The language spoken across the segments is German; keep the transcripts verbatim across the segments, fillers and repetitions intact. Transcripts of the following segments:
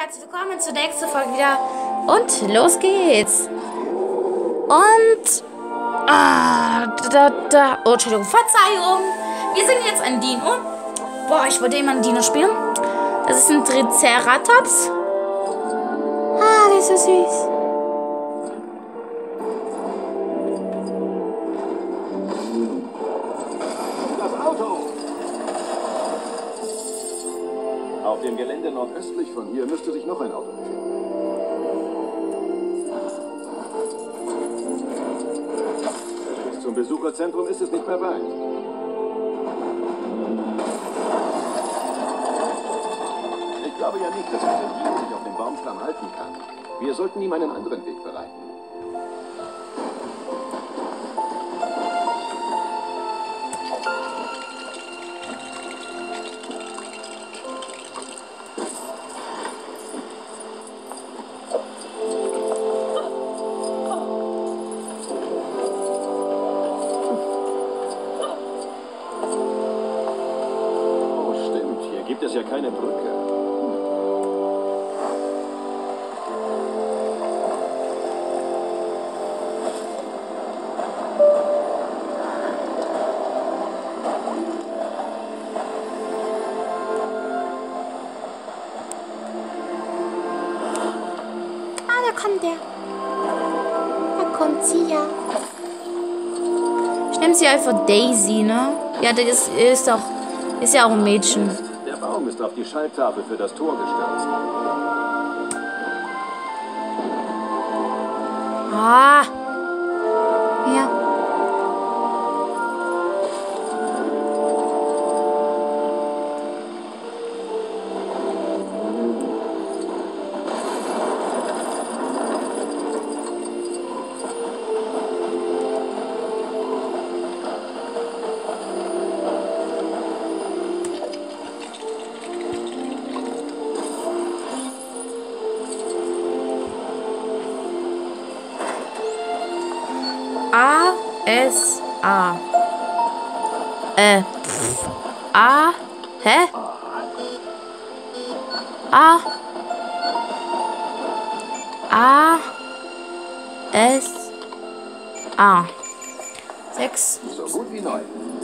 herzlich willkommen zur nächsten Folge wieder. Und los geht's. Und... Ah, da, da. Oh, Entschuldigung, Verzeihung. Wir sind jetzt ein Dino. Boah, ich wollte immer ein Dino spielen. Das ist ein Triceratops. Ah, der ist so süß. Auf dem Gelände nordöstlich von hier müsste sich noch ein Auto befinden. Bis zum Besucherzentrum ist es nicht mehr weit. Ich glaube ja nicht, dass dieser Dino sich auf dem Baumstamm halten kann. Wir sollten ihm einen anderen Weg bereiten. Gibt es ja keine Brücke. Ah, da kommt der. Da kommt sie ja. Ich nehme sie einfach Daisy, ne? Ja, das ist, ist doch, ist ja auch ein Mädchen. Der Baum ist auf die Schalltafel für das Tor gestürzt. Ah. Ja. A S A. Äh. Pff. A. Hä? A. A. S. A. Sechs. So gut wie neu.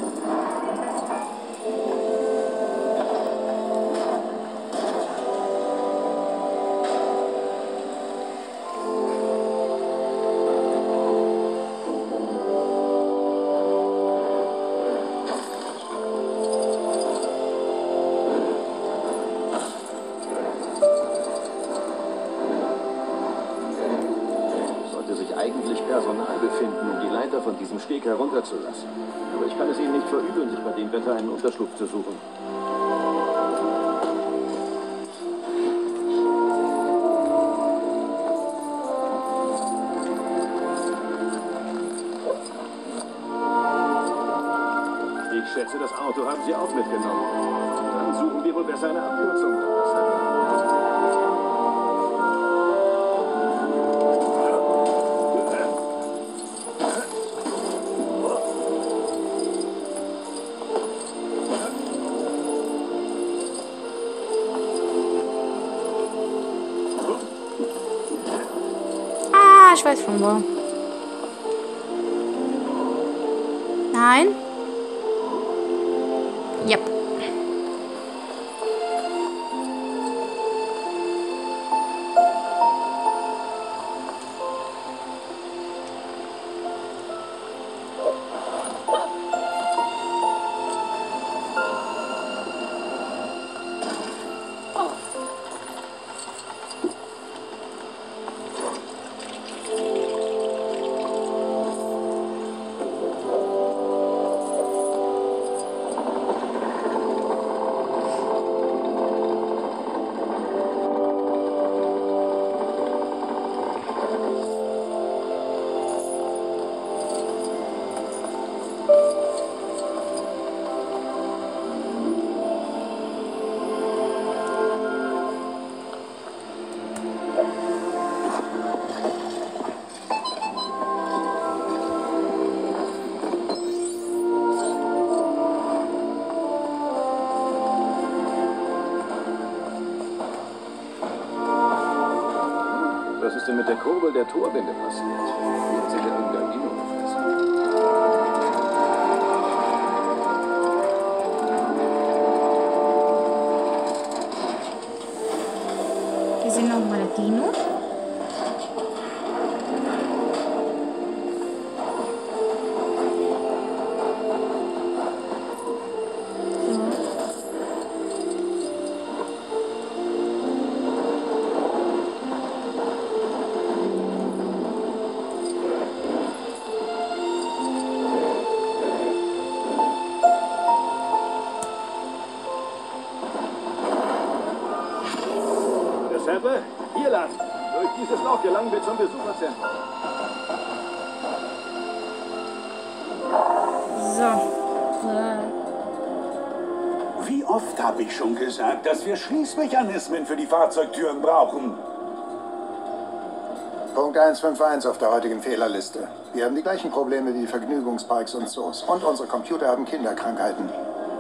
Eigentlich Personal befinden, um die Leiter von diesem Steg herunterzulassen. Aber ich kann es ihnen nicht verübeln, sich bei dem Wetter einen Unterschlupf zu suchen. Ich schätze, das Auto haben sie auch mitgenommen. Dann suchen wir wohl besser eine Abkürzung. Ich weiß von wo. Nein. Yep. was ist denn mit der Kurbel der Torbinde passiert? Die hat sicher irgendein Dino gefressen. Wir sehen nochmal Dino. Hier lang. Durch dieses Loch gelangen wir zum Besucherzentrum. So. Wie oft habe ich schon gesagt, dass wir Schließmechanismen für die Fahrzeugtüren brauchen? Punkt eins fünf eins auf der heutigen Fehlerliste. Wir haben die gleichen Probleme wie Vergnügungsparks und Zoos. Und unsere Computer haben Kinderkrankheiten.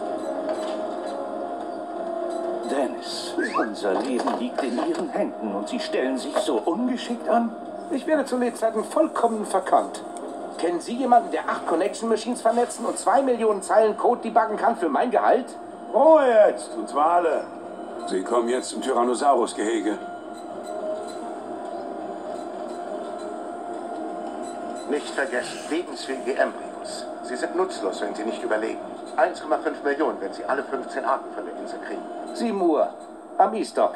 Dennis, unser Leben liegt in Ihren Händen und Sie stellen sich so ungeschickt an? Ich werde zu Lebzeiten vollkommen verkannt. Kennen Sie jemanden, der acht Connection Machines vernetzen und zwei Millionen Zeilen Code debuggen kann für mein Gehalt? Oh, jetzt, und zwar alle. Sie kommen jetzt zum Tyrannosaurus-Gehege. Nicht vergessen, lebensfähige Embryos. Sie sind nutzlos, wenn sie nicht überleben. eins Komma fünf Millionen, wenn sie alle fünfzehn Arten von der Insel kriegen. sieben Uhr. Am E-Stock.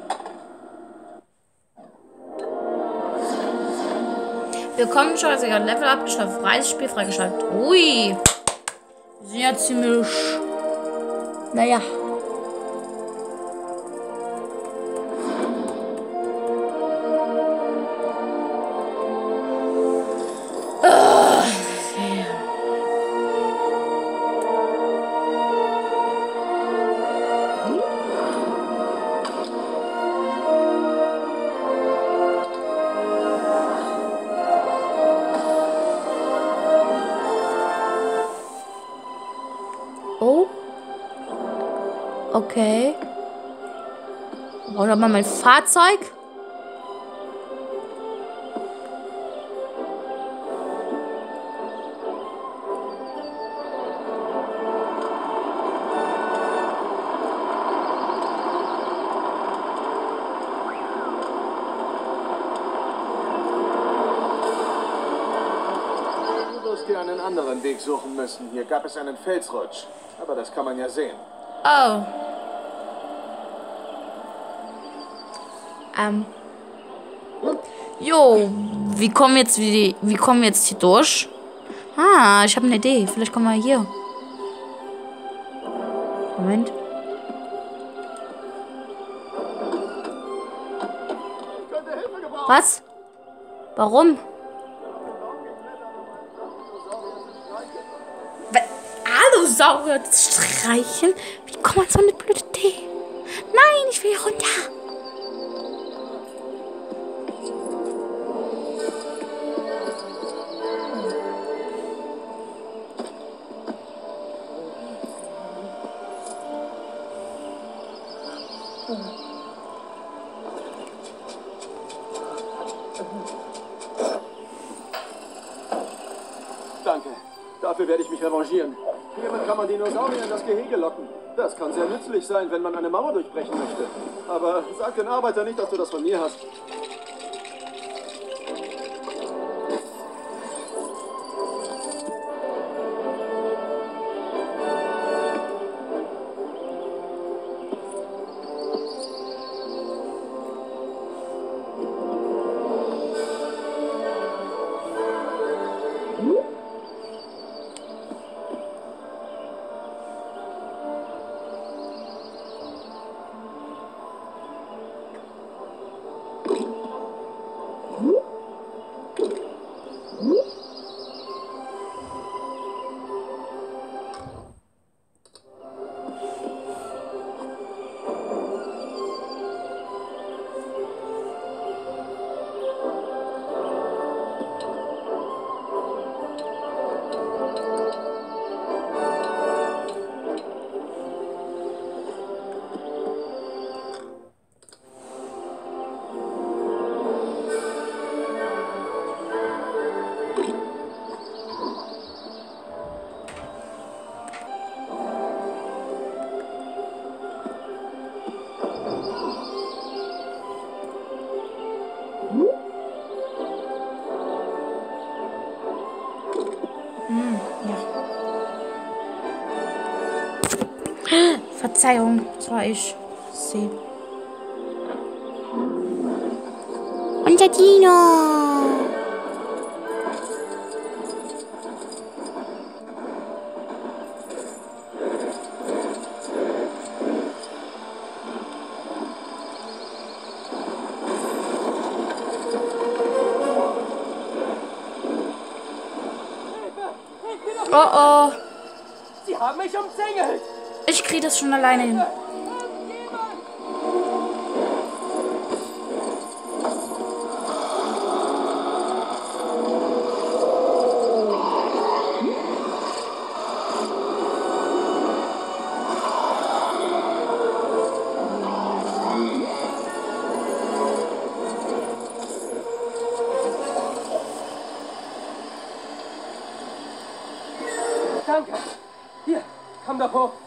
Willkommen schon, also gerade Level abgeschafft, freies Spiel freigeschaltet. Ui. Sehr ziemlich. Naja. Oh. Okay. Oder mal mein Fahrzeug? Du wirst dir einen anderen Weg suchen müssen. Hier gab es einen Felsrutsch. Aber das kann man ja sehen. Oh. Ähm. Jo, wie kommen wir jetzt wie, wie kommen wir jetzt hier durch? Ah, ich habe eine Idee. Vielleicht kommen wir hier. Moment. Was? Warum? Allosaurier streichen? Wie kommt man so eine blöde Idee? Nein, ich will hier runter. Danke. Dafür werde ich mich revanchieren. Hiermit kann man Dinosaurier in das Gehege locken. Das kann sehr nützlich sein, wenn man eine Mauer durchbrechen möchte. Aber sag den Arbeiter nicht, dass du das von mir hast. Verzeihung, das war ich. Sie. Unser Dino. Oh oh. Sie haben mich umzingelt. Ich kriege das schon alleine hin. Danke. Hier, komm doch hoch.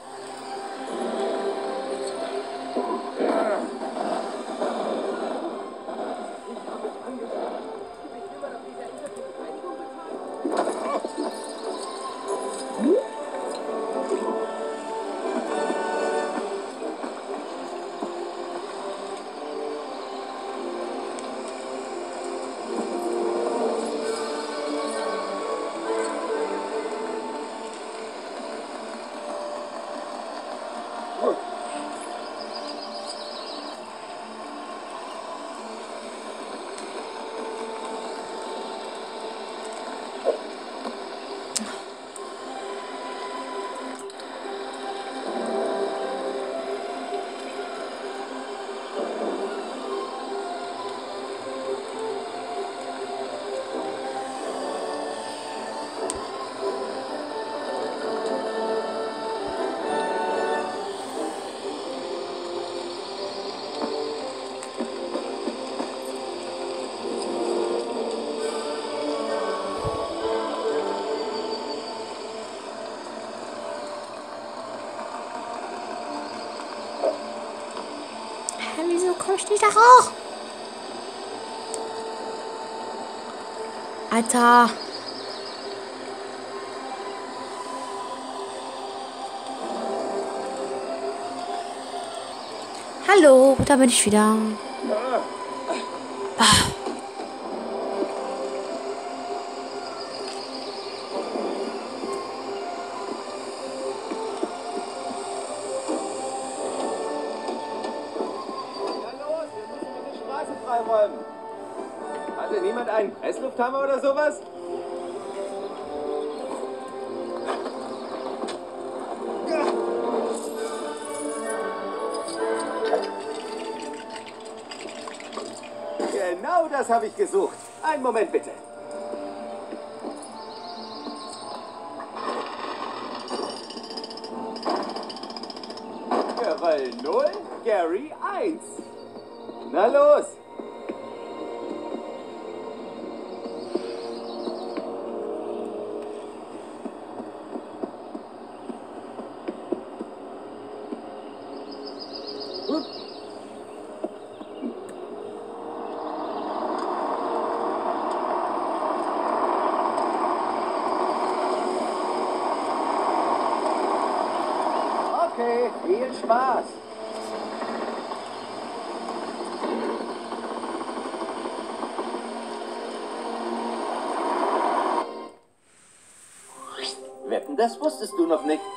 Wieso komme ich nicht da hoch? Alter. Hallo, da bin ich wieder. Ah. Freiräumen. Hatte niemand einen Presslufthammer oder sowas? Genau das habe ich gesucht. Einen Moment bitte. Geröll null, Gary eins. Na los! Okay, viel Spaß! Wetten, das wusstest du noch nicht.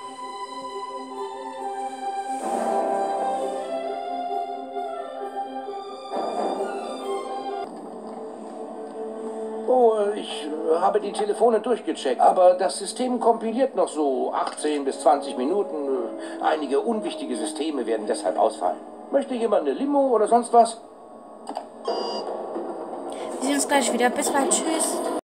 Oh, ich äh, habe die Telefone durchgecheckt, aber das System kompiliert noch so achtzehn bis zwanzig Minuten. Äh, Einige unwichtige Systeme werden deshalb ausfallen. Möchte jemand eine Limo oder sonst was? Wir sehen uns gleich wieder. Bis bald. Tschüss.